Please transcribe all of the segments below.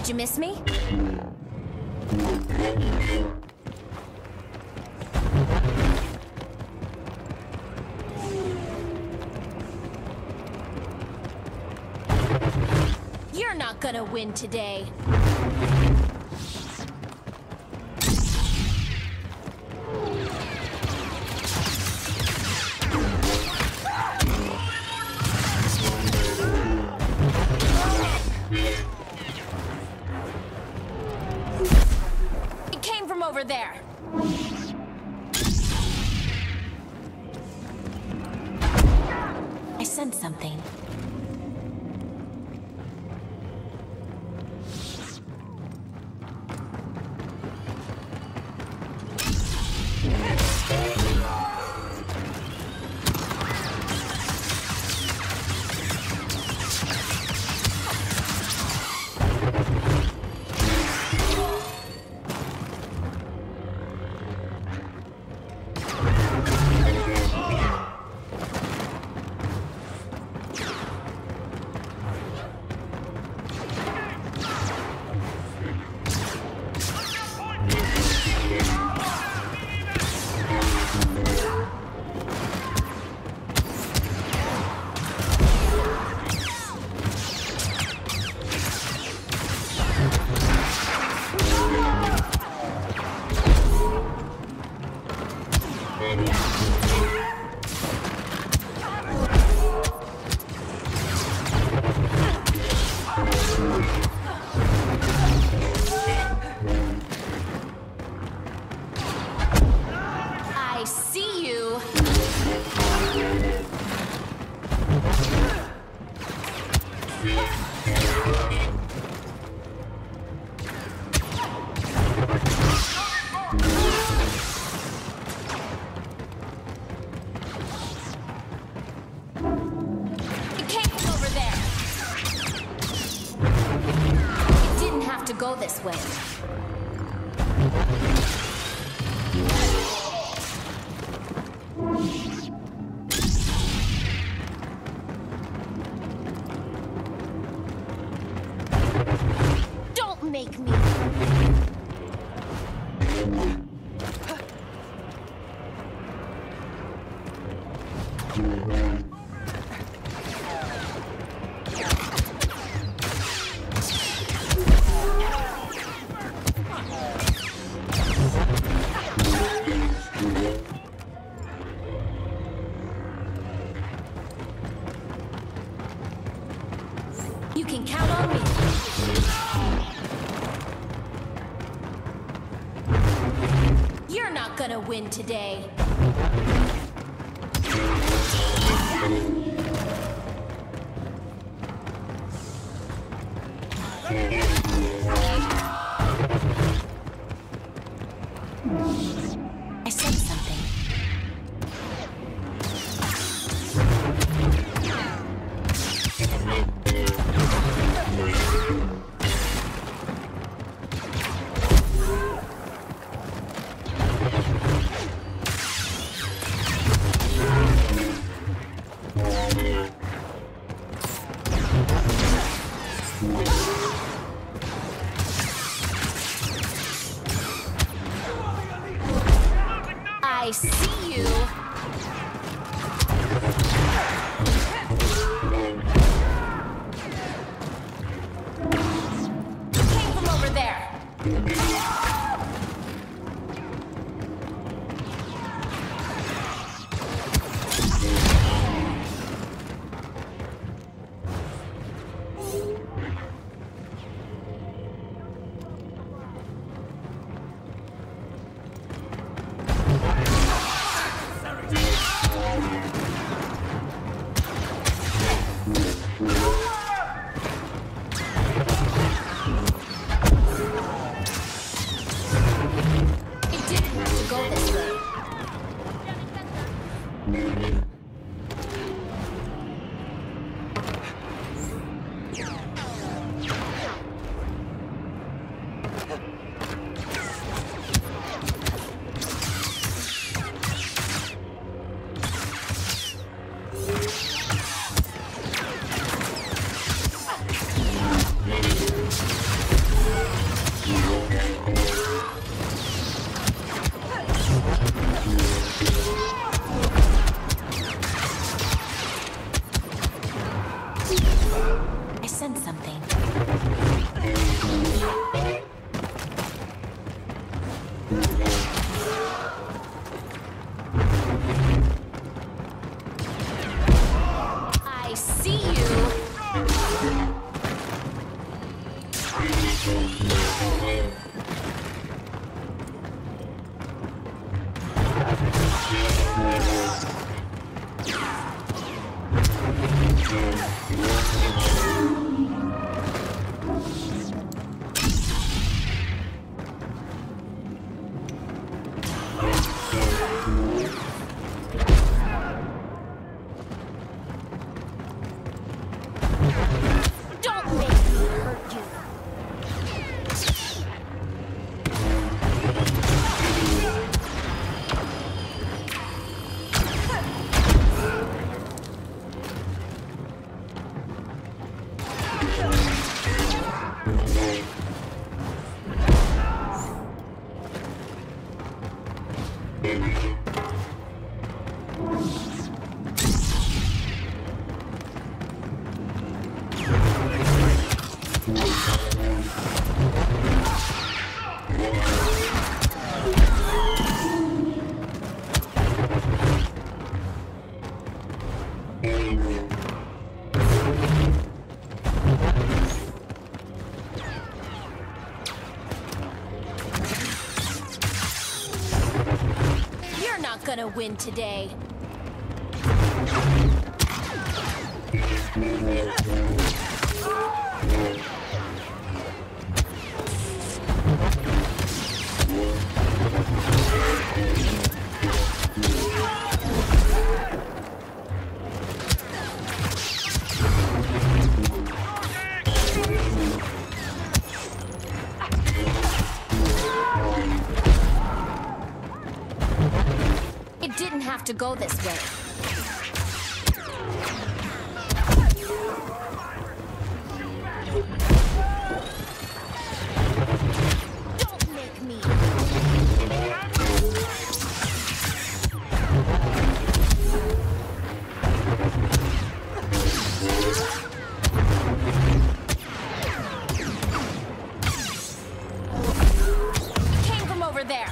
Did you miss me? You're not gonna win today. It came from over there. I sense something. I see you. It came from over there. It didn't have to go this way. Don't make me. You can count on me. You're not gonna win today. I sense something. I see you. It came from over there. It didn't have to go this way. You're not gonna win today. It didn't have to go this way. Don't make me. Came from over there.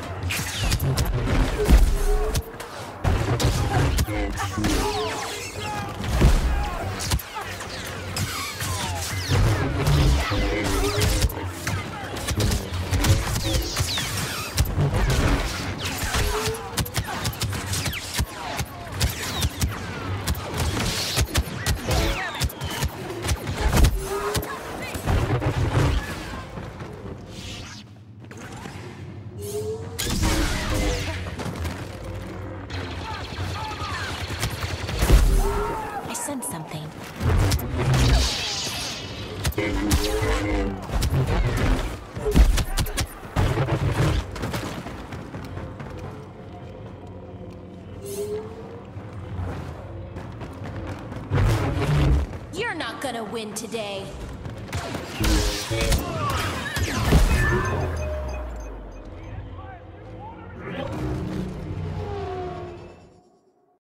I sense something. You're not gonna win today.